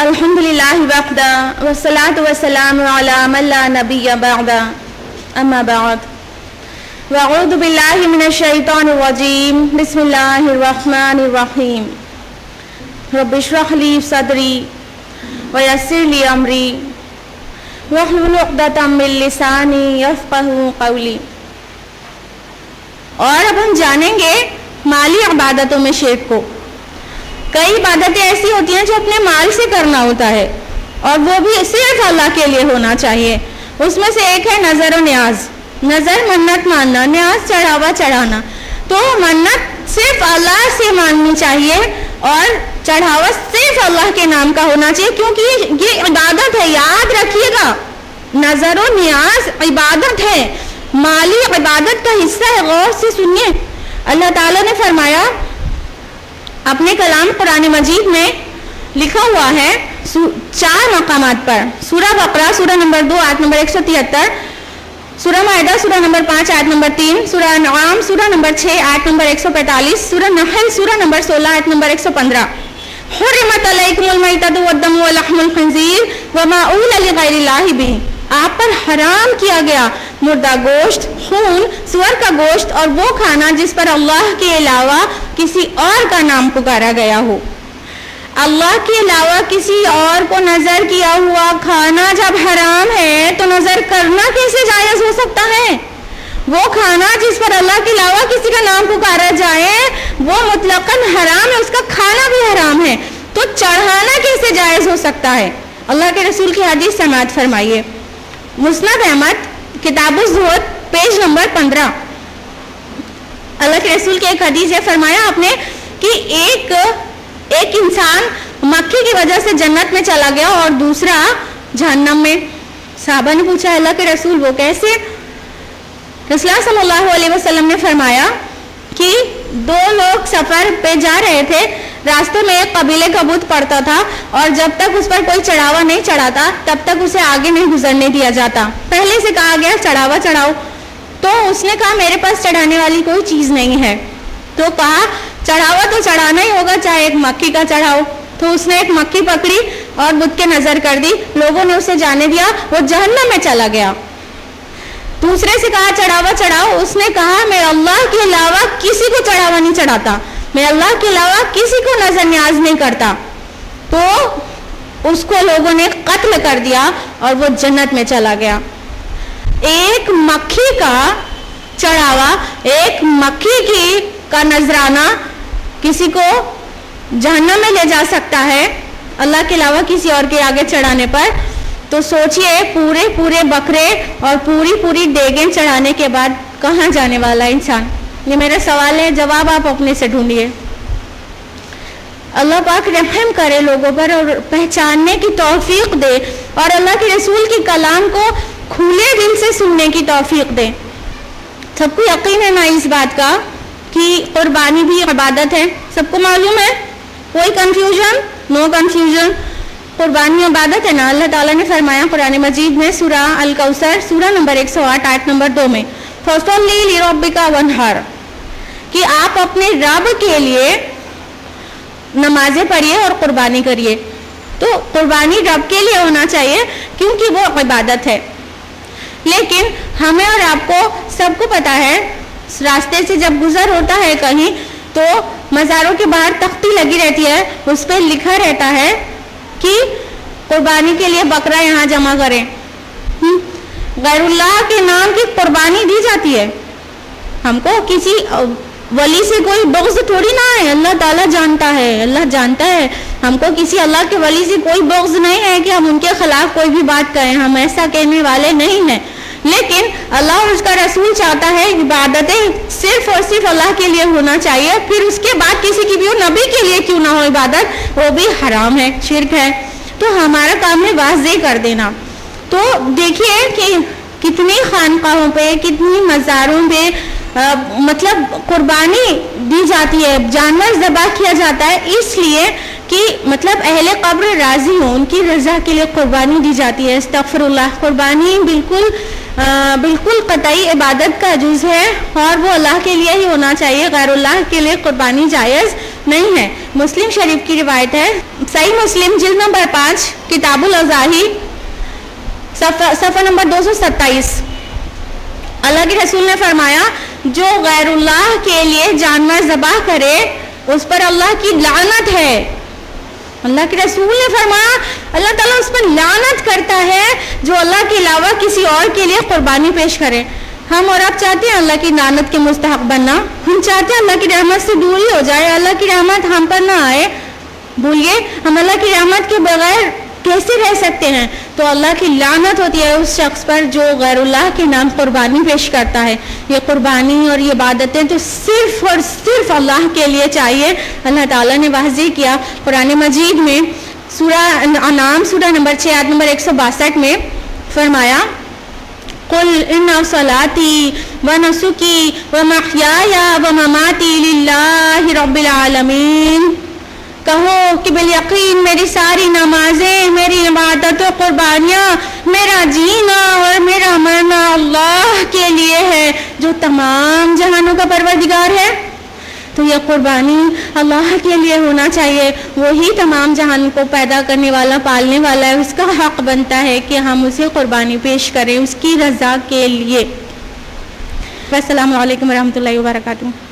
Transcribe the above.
الحمدللہ وحدہ والصلاة والسلام علی من لا نبی بعدہ اما بعد واعوذ باللہ من الشیطان الرجیم بسم اللہ الرحمن الرحیم رب اشرح لی صدری ویسر لی امری واحلل عقدۃ من لسانی یفقہوا قولی۔ اور اب ہم جانیں گے مالی عبادتوں میں شرک کو۔ کئی عبادتیں ایسی ہوتی ہیں جو اپنے مال سے کرنا ہوتا ہے اور وہ بھی صرف اللہ کے لیے ہونا چاہیے۔ اس میں سے ایک ہے نظر و نیاز۔ نظر منت ماننا، نیاز چڑھاوا چڑھانا۔ تو منت صرف اللہ سے ماننی چاہیے اور چڑھاوا صرف اللہ کے نام کا ہونا چاہیے، کیونکہ یہ عبادت ہے، یاد رکھیے گا۔ نظر و نیاز عبادت ہے، مالی عبادت کا حصہ ہے۔ غور سے سنیے، اللہ تعالیٰ نے فرمایا اپنے کلام قرآن مجید میں لکھا ہوا ہے 4 مقامات پر۔ سورہ بقرہ سورہ نمبر 2 آیت نمبر 173، سورہ مائدہ سورہ نمبر 5 آیت نمبر 3، سورہ انعام سورہ نمبر 6 آیت نمبر 145، سورہ نحل سورہ نمبر 16 آیت نمبر 115۔ حرمت علیکم المیتۃ والدم ولحم الخنزیر وما اہل لغیر اللہ بہ، آپ پر حرام کیا گیا مردہ گوشت، خون، سور کا گوشت اور وہ کھانا جس پر اللہ کے علاوہ کسی اور کا نام پکارا گیا ہو۔ اللہ کے علاوہ کسی اور کو نظر کیا ہوا کھانا جب حرام ہے تو نظر کرنا کیسے جائز ہو سکتا ہے؟ وہ کھانا جس پر اللہ کے علاوہ کسی کا نام پکارا جائے وہ مطلقاً حرام ہے، اس کا کھانا بھی حرام ہے، تو چڑھانا کیسے جائز ہو سکتا ہے؟ اللہ کے رسول کی حدیث سماعت فرمائیے، مسند احمد کتاب الزہد پیج نمبر 15۔ اللہ کے رسول کی ایک حدیث ہے، فرمایا آپ نے کہ ایک انسان مکھی کی وجہ سے جنت میں چلا گیا اور دوسرا جہنم میں۔ صحابہ نے پوچھا اللہ کے رسول وہ کیسے؟ رسول اللہ صلی اللہ علیہ وسلم نے فرمایا کہ 2 لوگ سفر پہ جا رہے تھے، راستے میں ایک قبیلے کا بت پڑتا تھا اور جب تک اس پر کوئی چڑھاوا نہیں چڑھاتا تب تک اسے آگے نہیں گزرنے دیا جاتا۔ پہلے سے کہا گیا چڑھاوا چڑھاؤ، تو اس نے کہا میرے پاس چڑھانے والی کوئی چیز نہیں ہے، تو کہا چڑھاوا تو چڑھانا ہی ہوگا، چاہے ایک مکھی کا چڑھاؤ۔ تو اس نے ایک مکھی پکڑی اور بت کے نظر کر دی، لوگوں نے اسے جانے دیا، وہ جہنم میں چلا گیا۔ دوسرے سے کہا چڑھاوا چڑھاؤ، اس نے کہا میں اللہ کے علاوہ کسی کو چڑھاوا نہیں چڑھاتا، میں اللہ کے علاوہ کسی کو نظر نیاز نہیں کرتا، تو اس کو لوگوں نے قتل کر دیا اور وہ جنت میں چلا گیا۔ ایک مکھی کا چڑھاوا، ایک مکھی کا نذرانہ کسی کو جہنم میں لے جا سکتا ہے اللہ کے علاوہ کسی اور کے آگے چڑھانے پر، تو سوچئے پورے بکرے اور پوری دیگیں چڑھانے کے بعد کہاں جانے والا انسان؟ یہ میرا سوال ہے، جواب آپ اپنے سے ڈھونڈیے۔ اللہ پاک رحم کرے لوگوں پر اور پہچاننے کی توفیق دے، اور اللہ کے رسول کی کلام کو کھلے دل سے سننے کی توفیق دے۔ سب کو یقین ہے نا اس بات کا کہ قربانی بھی عبادت ہے؟ سب کو معلوم ہے؟ کوئی کنفیوژن؟ نو کنفیوژن، قربانی عبادت ہے نا۔ اللہ تعالیٰ نے فرمایا قرآن مجید میں سورہ الکوثر سورہ نمبر 108 آیت نمبر 2 میں فَصَلِّ لِرَبِّكَ وَانْحَرْ، کہ آپ اپنے رب کے لیے نمازیں پڑھیے اور قربانی کریے۔ تو قربانی رب کے لیے ہونا چاہیے کیونکہ وہ عبادت ہے۔ لیکن ہمیں اور آپ کو سب کو پتا ہے، راستے سے جب گزر ہوتا ہے کہیں تو مزاروں کے باہر تختی لگی رہتی ہے، اس پہ لکھا رہتا ہے کہ قربانی کے لیے بکرا یہاں جمع کریں۔ غیر اللہ کے نام کی قربانی دی جاتی ہے۔ ہم کو کسی ولی سے کوئی بغض تھوڑی نہ ہے، اللہ تعالیٰ جانتا ہے، اللہ جانتا ہے۔ ہم کو کسی اللہ کے ولی سے کوئی بغض نہیں ہے کہ ہم ان کے خلاف کوئی بھی بات کہیں، ہم ایسا کہنے والے نہیں ہیں۔ لیکن اللہ اور اس کا رسول چاہتا ہے عبادتیں صرف اور صرف اللہ کے لیے ہونا چاہیے، پھر اس کے بعد کسی کی بھی ہو، نبی کے لیے کیوں نہ ہو عبادت، وہ بھی حرام ہے، شرک ہے۔ تو ہمارا کام ہے واضح کر دینا۔ تو دیکھیے کہ کتنی خانقاہوں پہ، کتنی مزاروں پہ مطلب قربانی دی جاتی ہے، جانور ذبح کیا جاتا ہے، اس لیے کہ مطلب اہل قبر راضی ہوں، ان کی رضا کے لیے قربانی دی جاتی ہے۔ استغفر اللہ، قربانی بالکل قطعی عبادت کا جز ہے اور وہ اللہ کے لیے ہی ہونا چاہیے، غیر اللہ کے لیے قربانی جائز نہیں ہے۔ مسلم شریف کی روایت ہے، صحیح مسلم جلد نمبر 5 کتاب الاضاحی صفحہ نمبر 227۔ اللہ کے رسول نے فرمایا جو غیر اللہ کے لیے جانور ذبح کرے اس پر اللہ کی لعنت ہے۔ اللہ کے رسول نے فرمایا اللہ تعالیٰ اس پر لعنت کرتا ہے جو اللہ کے علاوہ کسی اور کے لیے قربانی پیش کرے۔ ہم اور آپ چاہتے ہیں اللہ کی لعنت کے مستحق بننا، ہم چاہتے ہیں اللہ کی رحمت سے دوری ہو جائے، اللہ کی رحمت ہم پر نہ آئے۔ بولیے ہم اللہ کی رحمت کے بغیر کیسے رہ سکتے ہیں؟ تو اللہ کی لعنت ہوتی ہے اس شخص پر جو غیر اللہ کے نام قربانی پیش کرتا ہے۔ یہ قربانی اور یہ عبادتیں تو صرف اور صرف اللہ کے لیے چاہیے۔ اللہ تعالیٰ نے واضح کیا قرآن مجید میں سورہ انعام سورہ نمبر 6 آیت نمبر 162 میں فرمایا قل ان صلاتی ونسکی ومحیای ومماتی للہ رب العالمین، کہو کہ بالیقین میری ساری نمازیں، میری عبادت و قربانیاں، میرا جینا اور میرا مرنا اللہ کے لیے ہے جو تمام جہانوں کا پروردگار ہے۔ تو یہ قربانی اللہ کے لیے ہونا چاہیے، وہی تمام جہان کو پیدا کرنے والا پالنے والا ہے، اس کا حق بنتا ہے کہ ہم اسے قربانی پیش کریں اس کی رضا کے لیے۔ السلام علیکم ورحمۃ اللہ وبرکاتہ۔